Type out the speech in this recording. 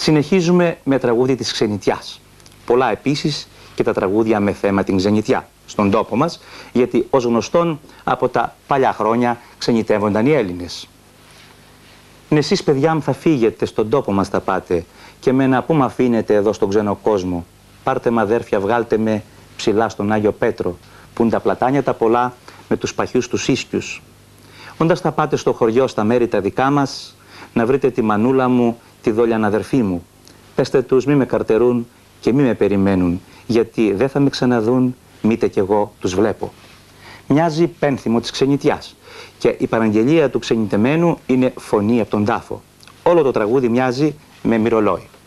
Συνεχίζουμε με τραγούδι της ξενιτιάς. Πολλά επίσης και τα τραγούδια με θέμα την ξενιτιά στον τόπο μας, γιατί ως γνωστόν από τα παλιά χρόνια ξενιτεύονταν οι Έλληνες. Εσείς, παιδιά μου, θα φύγετε, στον τόπο μας θα πάτε και μένα πού μ' αφήνετε εδώ στον ξένο κόσμο? Πάρτε μ' αδέρφια, βγάλτε με ψηλά στον Άγιο Πέτρο, που είναι τα πλατάνια τα πολλά με τους παχιούς τους ίσκιους. Όντας θα πάτε στο χωριό, στα μέρη τα δικά μας, να βρείτε τη μανούλα μου, τη δόλιαν αδερφή μου. Πέστε τους μη με καρτερούν και μη με περιμένουν, γιατί δεν θα με ξαναδούν, μήτε κι εγώ τους βλέπω. Μοιάζει πένθυμο της ξενιτιάς και η παραγγελία του ξενιτεμένου είναι φωνή από τον τάφο. Όλο το τραγούδι μοιάζει με μυρολόι.